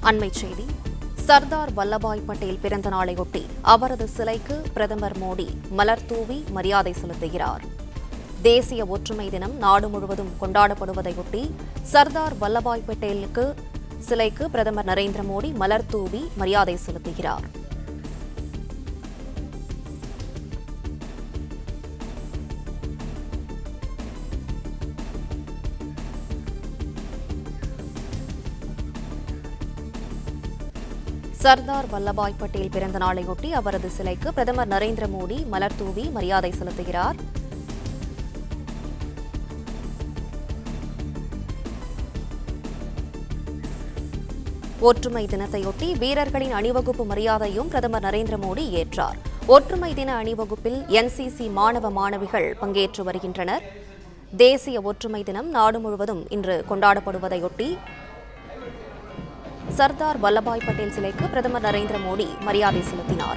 அண்மைச் செய்தி. சர்தார் வல்லபாய் பட்டேல் பிறந்த நாளையொட்டி அவரது சிலைக்கு பிரதமர் மோடி மலர் தூவி மரியாதை செலுத்துகிறார். தேசிய ஒற்றுமை தினம் நாடு முழுவதும் கொண்டாடப்படுவதையொட்டி சர்தார் வல்லபாய் பட்டேலுக்கு சிலைக்கு பிரதமர் நரேந்திர மோடி மலர் தூவி மரியாதை செலுத்துகிறார். சர்தார் வல்லபாய் பட்டேல் பிறந்த நாளையொட்டி அவரது சிலைக்கு பிரதமர் நரேந்திர மோடி மலர் தூவி மரியாதை செலுத்துகிறார். ஒற்றுமை தினத்தையொட்டி வீரர்களின் அணிவகுப்பு மரியாதையும் பிரதமர் நரேந்திர மோடி ஏற்றார். ஒற்றுமை தின அணிவகுப்பில் என்சிசி மாணவ மாணவிகள் பங்கேற்று வருகின்றனர். தேசிய ஒற்றுமை தினம் நாடு முழுவதும் இன்று கொண்டாடப்படுவதையொட்டி சர்தார் வல்லபாய் பட்டேல் சிலைக்கு பிரதமர் நரேந்திர மோடி மரியாதை செலுத்தினார்.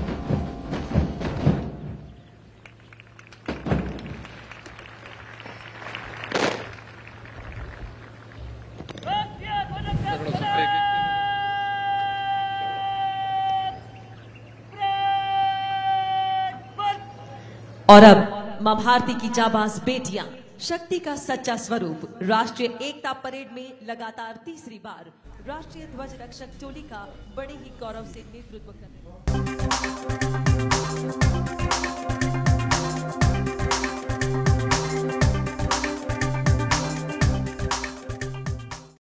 और अब मां भारती की जाबाज बेटियां, शक्ति का सच्चा स्वरूप, राष्ट्रीय एकता परेड में लगातार तीसरी बार राष्ट्रीय ध्वज रक्षक टोली का बड़े ही गौरव से नेतृत्व कर रहे हैं।